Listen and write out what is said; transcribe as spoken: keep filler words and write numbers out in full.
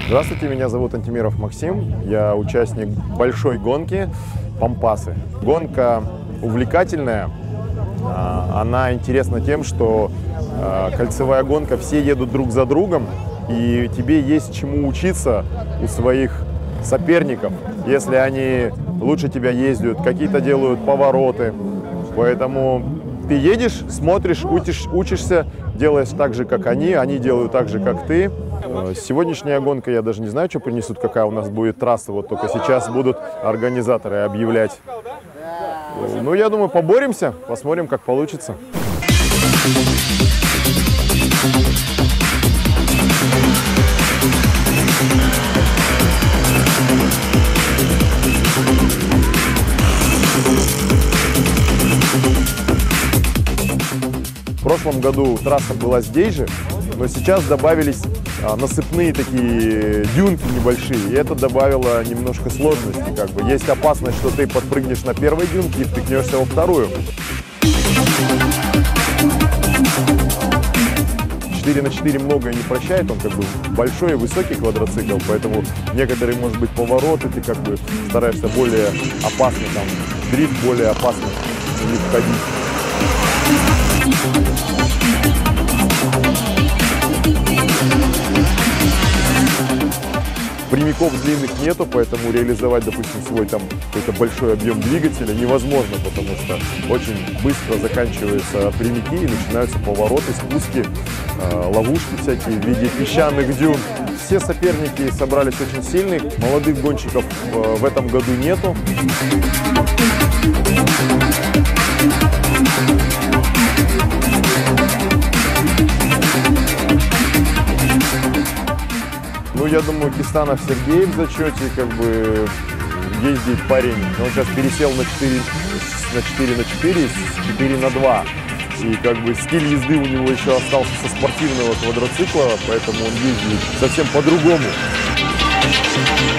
Здравствуйте, меня зовут Антимиров Максим, я участник большой гонки Пампасы. Гонка увлекательная, она интересна тем, что кольцевая гонка, все едут друг за другом, и тебе есть чему учиться у своих соперников, если они лучше тебя ездят, какие-то делают повороты. Поэтому ты едешь, смотришь, учишь, учишься, делаешь так же, как они, они делают так же, как ты. Сегодняшняя гонка, я даже не знаю, что принесут, какая у нас будет трасса, вот только сейчас будут организаторы объявлять. Ну, я думаю, поборемся, посмотрим, как получится. В прошлом году трасса была здесь же, но сейчас добавились а, насыпные такие дюнки небольшие, и это добавило немножко сложности. Как бы. Есть опасность, что ты подпрыгнешь на первой дюнке и втыкнешься во вторую. четыре на четыре многое не прощает, он как бы большой и высокий квадроцикл, поэтому некоторые, может быть, повороты ты как бы стараешься более опасно, там, дрифт более опасно не входить. Прямиков длинных нету, поэтому реализовать, допустим, свой там какой-то большой объем двигателя невозможно, потому что очень быстро заканчиваются прямики и начинаются повороты, спуски, э, ловушки всякие в виде песчаных дюн. Все соперники собрались очень сильных, молодых гонщиков э, в этом году нету. Ну, я думаю, Кистанов Сергей в зачете, как бы, ездит парень. Он сейчас пересел на четыре на четыре на четыре, с четыре на два. И, как бы, стиль езды у него еще остался со спортивного квадроцикла, поэтому он ездит совсем по-другому.